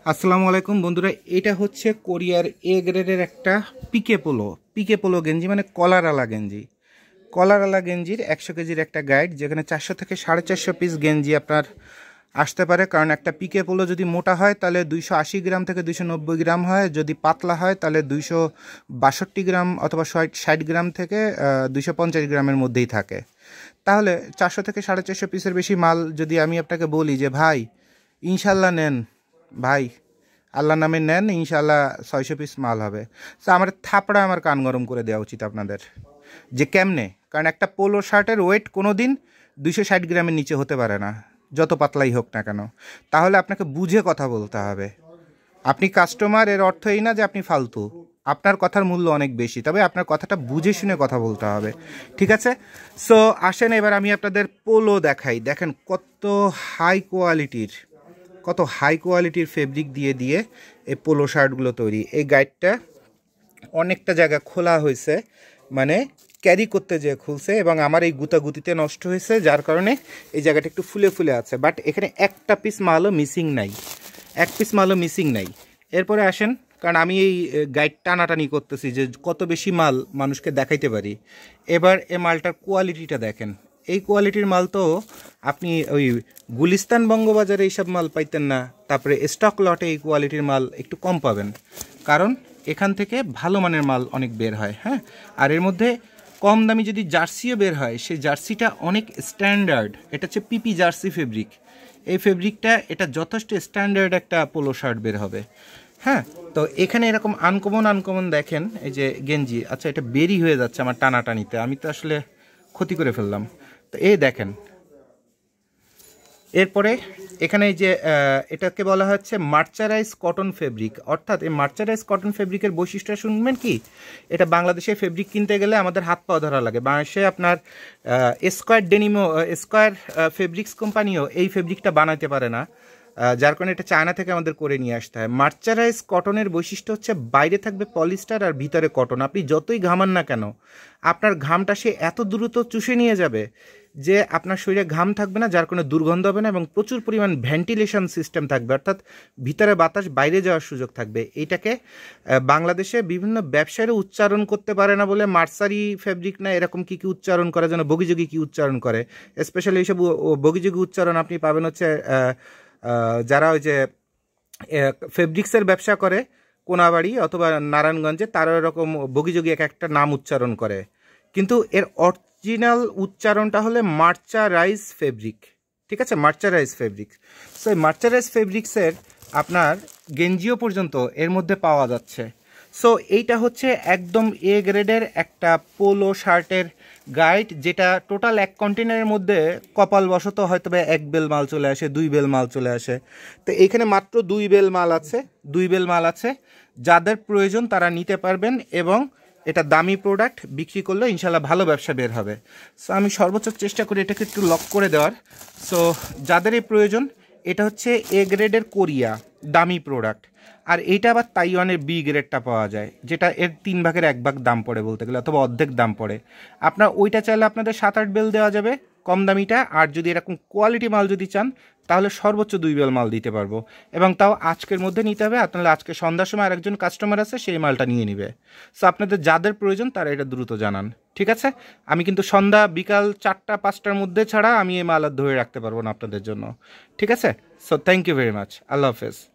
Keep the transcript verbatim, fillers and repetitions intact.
আসসালামু আলাইকুম বন্ধুরা, এটা হচ্ছে কোরিয়ার এ গ্রেডের একটা পিকে পোলো পিকে পোলো গেঞ্জি, মানে কলারওয়ালা গেঞ্জি। কলারওয়ালা গেঞ্জির একশো কেজির একটা গাইড, যেখানে চারশো থেকে সাড়ে চারশো পিস গেঞ্জি আপনার আসতে পারে। কারণ একটা পিকে পোলো যদি মোটা হয় তাহলে দুইশো আশি গ্রাম থেকে দুইশো নব্বই গ্রাম হয়, যদি পাতলা হয় তাহলে দুইশো বাষট্টি গ্রাম অথবা ষাট গ্রাম থেকে দুইশো পঞ্চাশ গ্রামের মধ্যেই থাকে। তাহলে চারশো থেকে সাড়ে চারশো পিসের বেশি মাল যদি আমি আপনাকে বলি যে ভাই ইনশাল্লাহ নেন, ভাই আল্লাহ নামে নেন, ইনশাল্লাহ ছয়শো পিস মাল হবে। তো আমার থাপড়া আমার কান গরম করে দেওয়া উচিত আপনাদের, যে কেমনে। কারণ একটা পোলো শার্টের ওয়েট কোনো দিন দুইশো ষাট গ্রামের নিচে হতে পারে না, যত পাতলাই হোক না কেন। তাহলে আপনাকে বুঝে কথা বলতে হবে। আপনি কাস্টমার, এর অর্থ এই না যে আপনি ফালতু। আপনার কথার মূল্য অনেক বেশি, তবে আপনার কথাটা বুঝে শুনে কথা বলতে হবে, ঠিক আছে? সো আসেন এবার আমি আপনাদের পোলো দেখাই। দেখেন কত হাই কোয়ালিটির কত হাই কোয়ালিটির ফেব্রিক দিয়ে দিয়ে এই পোলো শার্টগুলো তৈরি। এই গাইডটা অনেকটা জায়গা খোলা হয়েছে, মানে ক্যারি করতে যেয়ে খুলছে, এবং আমার এই গুতাগুতিতে নষ্ট হয়েছে, যার কারণে এই জায়গাটা একটু ফুলে ফুলে আছে। বাট এখানে একটা পিস মালও মিসিং নাই, এক পিস মালও মিসিং নাই। এরপরে আসেন, কারণ আমি এই গাইড টানাটানি করতেছি যে কত বেশি মাল মানুষকে দেখাইতে পারি। এবার এই মালটার কোয়ালিটিটা দেখেন। এই কোয়ালিটির মাল তো আপনি ওই গুলিস্তান বঙ্গবাজারে এইসব মাল পাইতেন না। তারপরে স্টক লটে এই কোয়ালিটির মাল একটু কম পাবেন, কারণ এখান থেকে ভালো মানের মাল অনেক বের হয়। হ্যাঁ, আর এর মধ্যে কম দামি যদি জার্সিও বের হয়, সেই জার্সিটা অনেক স্ট্যান্ডার্ড। এটা হচ্ছে পিপি জার্সি ফেব্রিক। এই ফেব্রিকটা এটা যথেষ্ট স্ট্যান্ডার্ড একটা পোলো শার্ট বের হবে। হ্যাঁ, তো এখানে এরকম আনকমন আনকমন দেখেন, এই যে গেঞ্জি। আচ্ছা, এটা বেরি হয়ে যাচ্ছে আমার টানাটানিতে, আমি তো আসলে ক্ষতি করে ফেললাম। তো এই দেখেন, এরপরে এখানে এই যে এটাকে বলা হচ্ছে মার্চারাইজ কটন ফেব্রিক। অর্থাৎ এই মার্চারাইজ কটন ফেব্রিকের বৈশিষ্ট্য শুনবেন কি, এটা বাংলাদেশে ফেব্রিক কিনতে গেলে আমাদের হাত পা ধরা লাগে। বাংলাদেশে আপনার স্কোয়ার ডেনিমও, স্কোয়ার ফেব্রিক্স কোম্পানিও এই ফেব্রিকটা বানাতে পারে না, যার কারণে এটা চায়না থেকে আমাদের করে নিয়ে আসতে হয়। মার্চারাইজ কটনের বৈশিষ্ট্য হচ্ছে বাইরে থাকবে পলিস্টার আর ভিতরে কটন। আপনি যতই ঘামান না কেন, আপনার ঘামটা সে এত দ্রুত চুষে নিয়ে যাবে যে আপনার শরীরে ঘাম থাকবে না, যার কোনো দুর্গন্ধ হবে না, এবং প্রচুর পরিমাণ ভেন্টিলেশন সিস্টেম থাকবে, অর্থাৎ ভিতরে বাতাস বাইরে যাওয়ার সুযোগ থাকবে। এইটাকে বাংলাদেশে বিভিন্ন ব্যবসায়ীরা উচ্চারণ করতে পারে না বলে মার্সারি ফেব্রিক না এরকম কী কী উচ্চারণ করে, যেন বগিযোগী কী উচ্চারণ করে। স্পেশালি এইসব বগিযোগী উচ্চারণ আপনি পাবেন হচ্ছে যারা ওই যে ফেব্রিক্সের ব্যবসা করে কোনাবাড়ি অথবা নারায়ণগঞ্জে, তারা এরকম বগিযোগী এক একটা নাম উচ্চারণ করে, কিন্তু এর অরিজিনাল উচ্চারণটা হলে মার্চারাইজ ফেব্রিক, ঠিক আছে? মার্চারাইজ ফেব্রিক। সো এই মার্চারাইজ ফেব্রিক্সের আপনার গেঞ্জিও পর্যন্ত এর মধ্যে পাওয়া যাচ্ছে। সো এইটা হচ্ছে একদম এ গ্রেডের একটা পোলো শার্টের গাইড, যেটা টোটাল এক কন্টেনারের মধ্যে কপালবশত হয়তো বা এক বেল মাল চলে আসে, দুই বেল মাল চলে আসে। তো এইখানে মাত্র দুই বেল মাল আছে, দুই বেল মাল আছে। যাদের প্রয়োজন তারা নিতে পারবেন, এবং এটা দামি প্রোডাক্ট, বিক্রি করলে ইনশাল্লাহ ভালো ব্যবসা বের হবে। সো আমি সর্বোচ্চ চেষ্টা করি এটাকে একটু লক করে দেওয়ার। সো যাদের এই প্রয়োজন, এটা হচ্ছে এ গ্রেডের কোরিয়া দামি প্রোডাক্ট। আর এইটা আবার তাইওয়ানের বি গ্রেডটা পাওয়া যায়, যেটা এর তিন ভাগের এক ভাগ দাম পড়ে বলতে গেলে, অথবা অর্ধেক দাম পড়ে। আপনার ওইটা চাইলে আপনাদের সাত আট বেল দেওয়া যাবে কম দামিটা, আর যদি এরকম কোয়ালিটি মাল যদি চান তাহলে সর্বোচ্চ দুই বেল মাল দিতে পারবো, এবং তাও আজকের মধ্যে নিতে হবে। আপনারা আজকে সন্ধ্যার সময় আরেকজন কাস্টমার আছে, সেই মালটা নিয়ে নেবে। সো আপনাদের যাদের প্রয়োজন তারা এটা দ্রুত জানান, ঠিক আছে? আমি কিন্তু সন্ধ্যা বিকাল চারটা পাঁচটার মধ্যে ছাড়া আমি এই মাল ধরে রাখতে পারবো না আপনাদের জন্য, ঠিক আছে? So thank you very much, আল্লাহ হাফেজ।